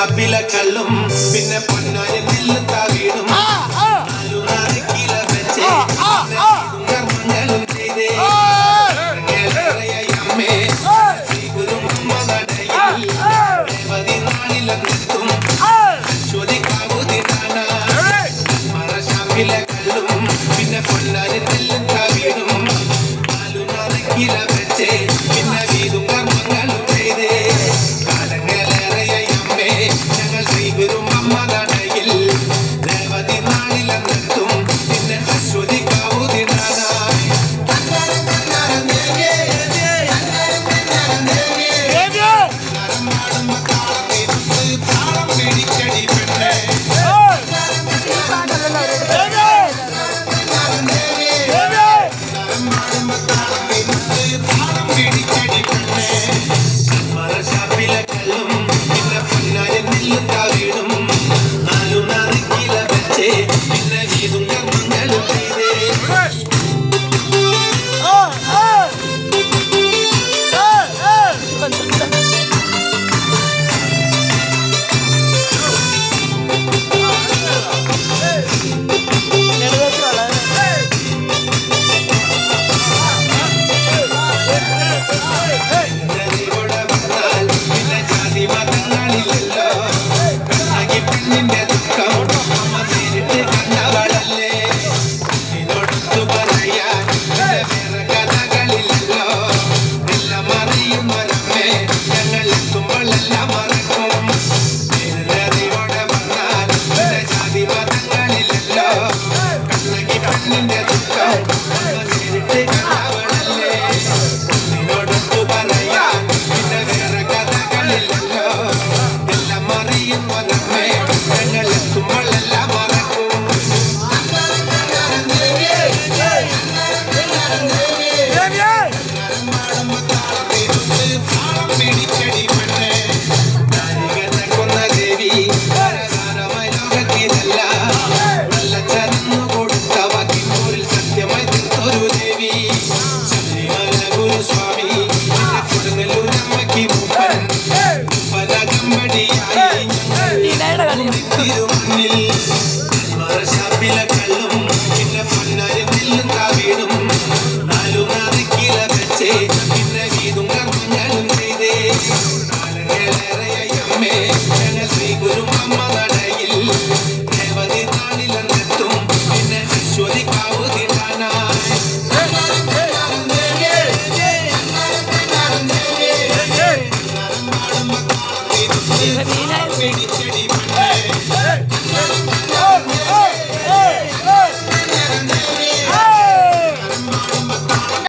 ഷാപ്പിലെ കള്ളും പിന്നെ പൊന്നായ നെല്ലും താവീടും കില വെച്ചേ കർമ്മങ്ങളും ചെയ്തേ അമ്മേ ും ഷാപ്പിലെ കള്ളും പിന്നെ പൊന്നായ നെല്ലും താവീടും കില വെച്ചേ പിന്നെ വീതും കർമ്മങ്ങളും ചെയ്തേ കാലങ്ങളേറെയമ്മേ ഞങ്ങൾ ശ്രീഗുരും അമ്മ നടയിൽ രേവതി നാളിലെത്തും പിന്നെ അശ്വതിക്കാവുതിനായി താളം പിടിക്കടി പെണ്ണേ ഷാപ്പിലെ കള്ളും പിന്നെ പൊന്നായ നെല്ലും താവീടും കില വെച്ചേ പിന്നെ വീതും കർമ്മങ്ങളും ചെയ്തേ പെണ്ണിന്റെ ദുഃഖം അമ്മ നേരിട്ട് കണ്ടവളല്ലേ ഇതൊടുത്തു പറയാൻ വേറെ കഥകളില്ലല്ലോ എല്ലാം അറിയുന്നവരമ്മേ ഞങ്ങൾ എത്തുമ്പോഴെല്ലാം മറക്കും അറിവോടെ വന്നാൽ ജാതി മതങ്ങളില്ലല്ലോ കണ്ണകി പെണ്ണിന്റെ ദുഃഖം അമ്മ നേരിട്ട് കണ്ടവളല്ലേ ഇതൊടുത്തു പറയാൻ പിന്നെ വേറെ കഥകളില്ലല്ലോ എല്ലാം അറിയുന്നവരമ്മേ ഞങ്ങൾ എത്തുമ്പോഴെല്ലാം മറക്കും താളം പിടിക്കടി പെണ്ണേ നാരികനെ കൊന്ന ദേവി പരകാരമായി ലോകത്തിലല്ല നല്ല ചരന്നു കൊടുത്ത വാക്കിനൂരിൽ സത്യമായി തീർത്തൊരു ദേവി ശബരിമല ഗുരുസ്വാമി കൊടുങ്ങല്ലൂരമ്മയ്ക്ക് മൂപ്പൻ പലകമ്പടിയായി തിരുമുന്നിൽ ഷാപ്പിലെ കള്ളും പിന്നെ പൊന്നായ നെല്ലും താവീടും കില വെച്ചേ പിന്നെ വീതും കർമ്മങ്ങളും ചെയ്തേ കാലങ്ങളേറെയമ്മേ ഞങ്ങൾ ശ്രീഗുരും അമ്മ നടയിൽ രേവതി നാളിലെത്തും പിന്നെ അശ്വതിക്കാവുതിനായി പിടിച്ചടി